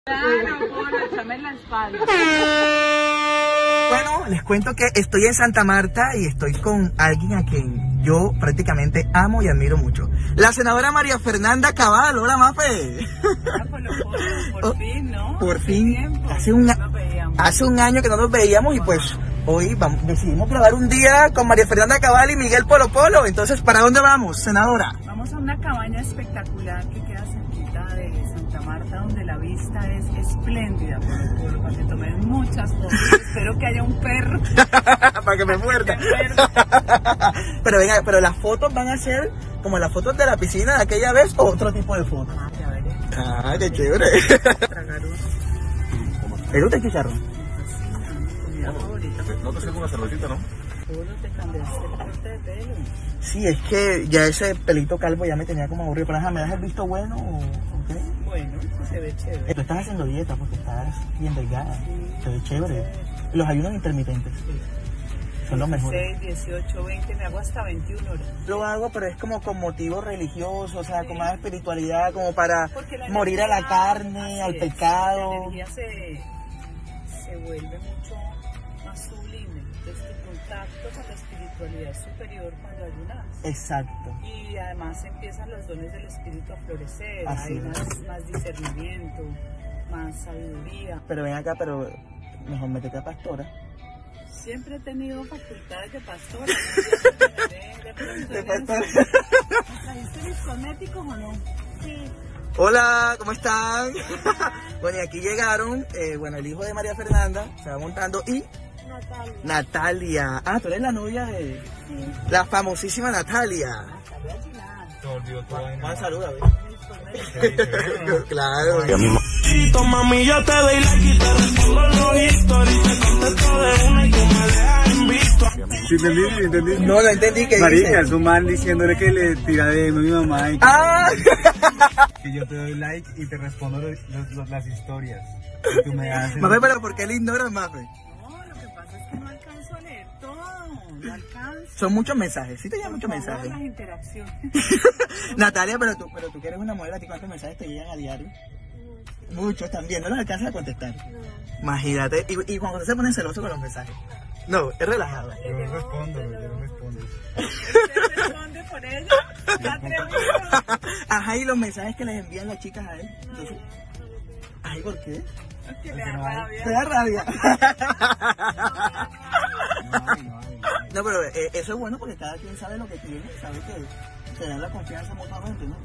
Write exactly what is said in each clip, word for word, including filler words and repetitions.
Claro, por echarme en la espalda. Bueno, les cuento que estoy en Santa Marta y estoy con alguien a quien yo prácticamente amo y admiro mucho. La senadora María Fernanda Cabal. Hola, Mafe. Ah, por, lo, por, por fin, ¿no? Por Hace fin, tiempo, hace un, no nos veíamos. hace un año que no nos veíamos y pues hoy vamos, decidimos grabar un día con María Fernanda Cabal y Miguel Polo Polo. Entonces, ¿para dónde vamos, senadora? Vamos a una cabaña espectacular que queda cerquita de Santa Marta, donde la vista es espléndida, Polo Polo, para que tomen muchas fotos. Espero que haya un perro. Para que me muerda. Pero venga, pero las fotos van a ser como las fotos de la piscina de aquella vez o otro tipo de fotos. Ah, ya veré. Ah, qué chévere. Tragar uno. ¿Te gusta el chicharrón? Comida favorita. No te sirvo una cervecita, ¿no? Polo, te cambiaste el corte de pelo. Sí, es que ya ese pelito calvo ya me tenía como aburrido. Pero ajá, ¿me das el visto bueno o o qué? Bueno, se ve chévere. Tú estás haciendo dieta porque estás bien delgada. Sí. Se ve chévere. Los ayunos intermitentes son los mejores. seis, dieciocho, veinte, me hago hasta veintiuna horas. Lo hago, pero es como con motivo religioso, o sea, con más espiritualidad, como para La morir a la energía, carne, al así es, pecado. La energía se, se vuelve mucho más sublime. Entonces tu contacto con la espiritualidad es superior cuando ayunas. Exacto. Y además empiezan los dones del espíritu a florecer. Así Hay es. más, más discernimiento, más sabiduría. Pero ven acá, pero mejor métete a pastora. Siempre he tenido facultades de pastora. ¿No? De pastora. ¿Trajiste mis cosméticos o no? Sí. Hola, ¿cómo están? Bueno, y aquí llegaron, eh, bueno, el hijo de María Fernanda, se va montando, y Natalia. Natalia. Ah, tú eres la novia de Sí. la famosísima Natalia. Natalia Chilán. Te olvidó tu vaina. Juan, saluda, ¿ves? Mis cosméticos. Claro. Mami, yo te doy like y te respondo los stories. Te contesto de una y tú me dejas en visto. ¿Sí entendí? ¿Sí entendí? No, no entendí qué Marica, dice. es un man diciéndole que le tira de mi mamá y que, Ah. que yo te doy like y te respondo los- los- las historias. Y tú me haces... Mafe, pero ¿por qué le ignoras, Mafe? No, lo que pasa es que no alcanzo a leer todo. No alcanzo. Son muchos mensajes, sí te llegan muchos Por favor, mensajes. las interacciones. Natalia, pero tú, pero tú que eres una mujer, ¿a ti cuántos mensajes te llegan a diario? Muchos también, no los alcanzas a contestar. Imagínate, y, y cuando se pone celoso con los mensajes. No, es relajado. Yo no respondo, yo no respondo. ¿Usted responde por ella? ¿Está atrevido? Ajá, y los mensajes que les envían las chicas a él. Entonces, ay, ¿por qué? Que le da rabia. Te da rabia. No hay, no hay, no hay. No, pero eh, eso es bueno porque cada quien sabe lo que tiene, sabe que se dan la confianza mutuamente, ¿no?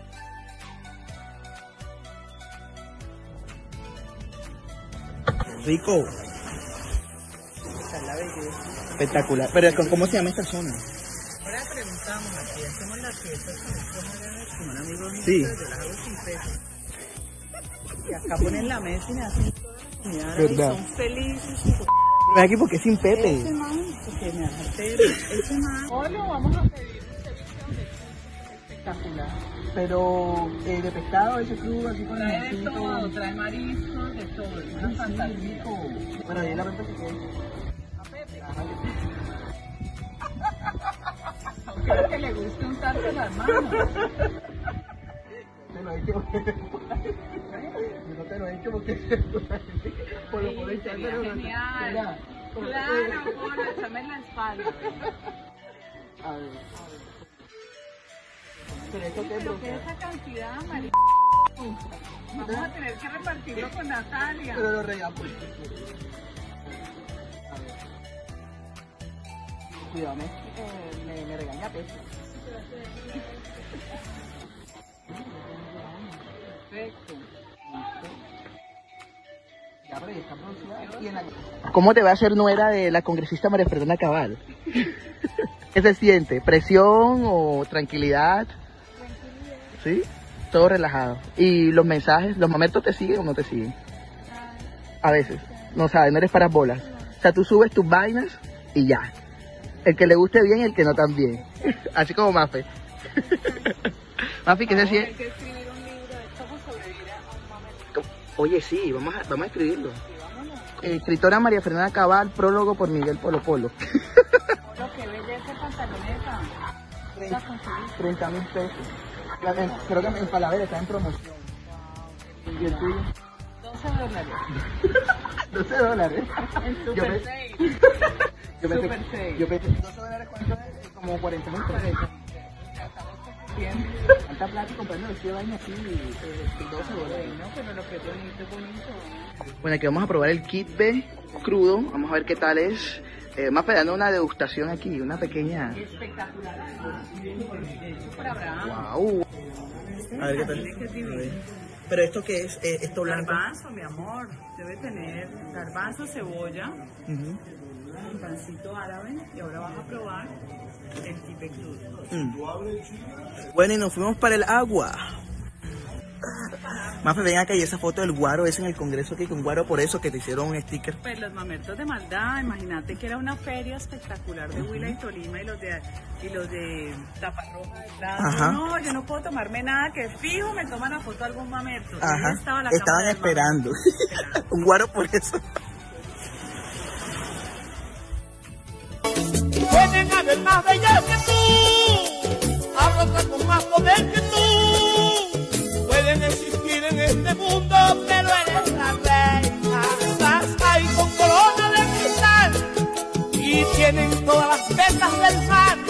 Rico. Esa es la belleza. Espectacular. Pero ¿cómo se llama esta zona? Ahora preguntamos, aquí hacemos las fiestas con un amigo mío, Sí. yo las hago sin peso. Y acá ponen la mesa y me hacen toda la comida y ¿Verdad? son felices. Ven aquí porque es sin Ese Pepe. man, porque me hace pelo. Ese man. Hoy lo vamos a pedir un servicio de espectacular. Pero eh, de pescado, ese crudo, así con Trae de limoncito. todo, trae mariscos, de todo. Es una fantasía. Bueno, ahí la Pepe que quiere. Creo que le gusta untarse las manos. Te lo he hecho. Yo no te lo he hecho porque por lo por Sí, sería genial. Claro, por echarme en la espalda. A ver. Pero esto qué es, Pero que esa cantidad, María. Vamos a tener que repartirlo con Natalia. pero lo regamos. Cuidado, me, eh, me, me regaña Pepe. Perfecto. Ya, pero ya está producida. Y en la... ¿Cómo te va a hacer nuera de la congresista María Fernanda Cabal? ¿Qué se siente? ¿Presión o tranquilidad? Tranquilidad. ¿Sí? Todo relajado. ¿Y los mensajes, los momentos te siguen o no te siguen? A veces. No sabes, no eres para bolas. O sea, tú subes tus vainas y ya. El que le guste bien y el que no también. Así como Mafe. Mafi, ¿qué se Hay siente? que escribir un libro de cómo sobrevivir a un momento. Oye, sí, vamos a, vamos a escribirlo. Sí, vámonos. Eh, escritora María Fernanda Cabal, prólogo por Miguel Polo Polo. Lo que belleza pantaloneta. La conseguí. treinta mil pesos. La- en- creo que en Palavera está en promoción. ¿Y el tuyo? Dos doce dólares. doce dólares. En Yo Super me- Sale. Yo pensé, Super seis. yo pensé, ¿doce dólares cuánto es? Como cuarenta mil pesos. Bien. Tanta plata y comprando este baño así, eh, doce dólares. Bueno, pero lo que es bonito es bonito. Bueno, aquí vamos a probar el kit B crudo, vamos a ver qué tal es. Eh, más dando una degustación aquí, una pequeña. Espectacular. Hecho por Abraham. Wow. Este A ver qué tal. jardín que es divino. A ver. Pero esto qué es, eh, esto blanco. Garbanzo, mi amor. Debe tener garbanzo, cebolla, Ujú. un pancito árabe. Y ahora vas a probar el kipe crudo. Mm. Bueno, y nos fuimos para el agua. Mafe, ven acá y esa foto del guaro es en el congreso que con guaro por eso que te hicieron un sticker. Pues los mamertos de maldad, imagínate que era una feria espectacular de Huila y Tolima y los de y los de Taparroja detrás. Ajá. No, yo no puedo tomarme nada, que fijo me toman la foto algún mamerto. Ahí Ajá. estaba la Estaban cámara del esperando. mamerto. Un guaro por eso. Pueden haber más bellas que tú, habrá con más poder que tú. Pueden existir en este mundo, pero eres la reina. Estás ahí con corona de cristal y tienen todas las vetas del mar.